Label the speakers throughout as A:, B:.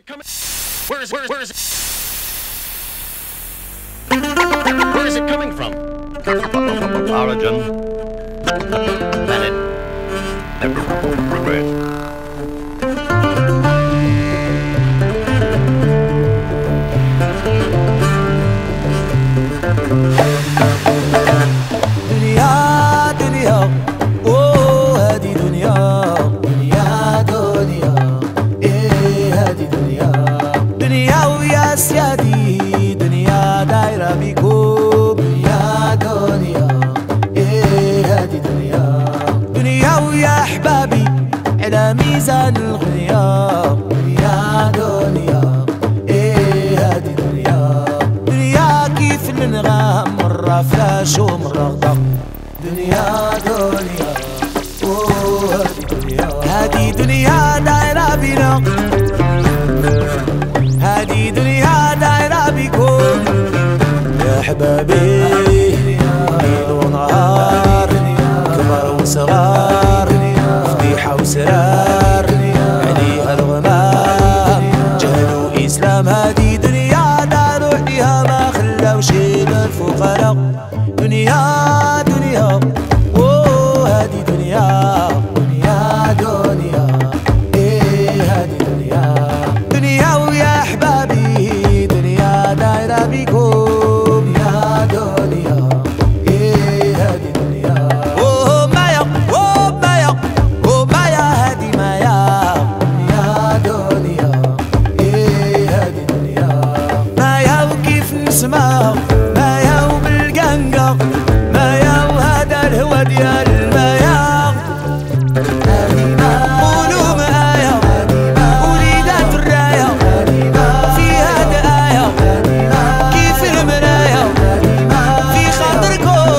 A: coming? Where is it coming from?
B: Origin. Planet. Progress.
C: سيادي دنيا دايرة بيكم دنيا دنيا ايه هادي دنيا دنيا ويا احبابي على ميزان الغنيا دنيا دنيا ايه هادي دنيا دنيا كيف الانغام مرة فلاش ومرة غضب دنيا دنيا اوه هادي دنيا هادي دنيا دايرة بينا هادي دنيا دايرة بيكون يا حبابي ليل ونهار كبار وصغار فضيحة وسرار عليها الغمام جهل وإسلام هادي دنيا داروا عليها ما خلاو شي للفقراء دنيا دنيا اوه هادي دنيا دنيا دنيا ايه هادي دنيا دنيا ويا احبابي دنيا دايرة بيكم يا دنيا ايه هادي دنيا اوه مايا اوه مايا اوه مايا هادي مايا يا دنيا ايه هادي دنيا مايا وكيف نسمع مايا وبالقنقة مايا وهذا الهوى ديال المايا قولوا مايا وليدات الراية فيها دقايا كيف المرايا في خاطركم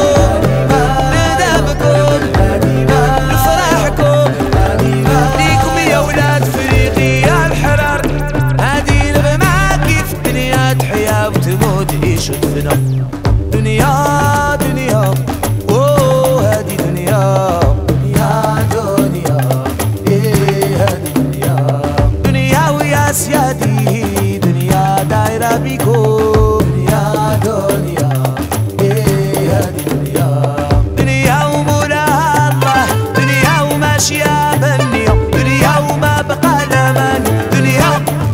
C: ندمكم لفرحكم ليكم يا ولاد فريقي يا الحرار هادي نغمة كيف الدنيا تحيا وتموت عيش ودفنا دنيا دنيا اوه هادي دنيا يا دنيا ايه هادي دنيا دنيا ويا سيادي دنيا دايرة بيكم يا دنيا ايه هادي دنيا دنيا ومولاها الله دنيا وماشية بالنية دنيا وما بقى الأمان دنيا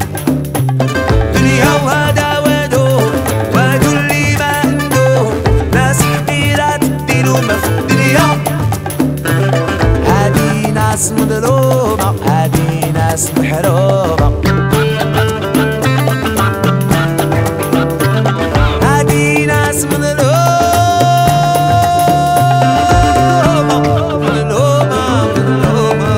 C: دنيا وهذا وادو وادو اللي ما عنده ناس حقيرة تديلو ما في الدنيا هادي ناس مظلومة هادي ناس محرومة هادي ناس مظلومة مظلومة مظلومة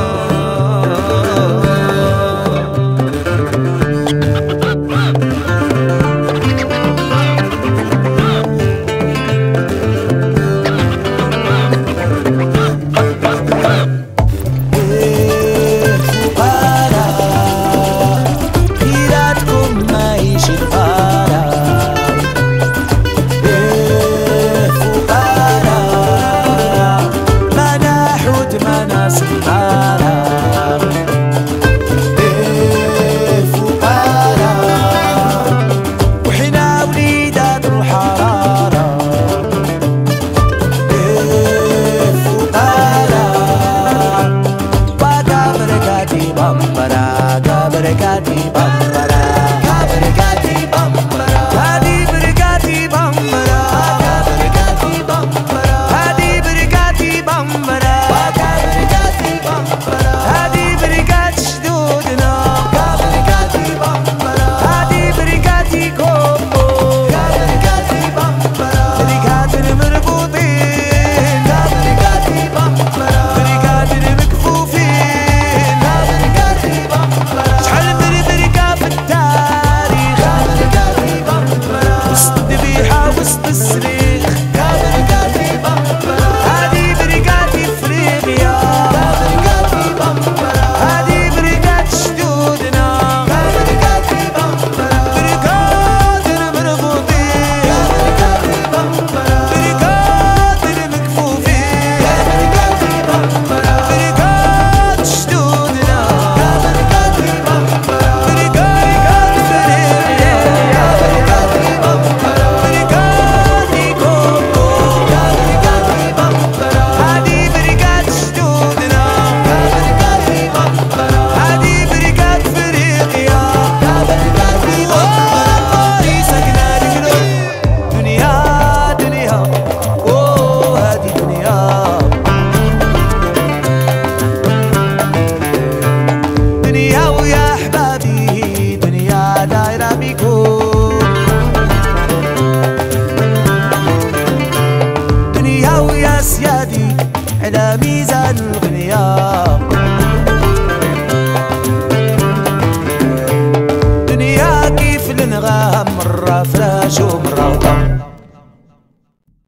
C: فقراء على ميزان الغنية.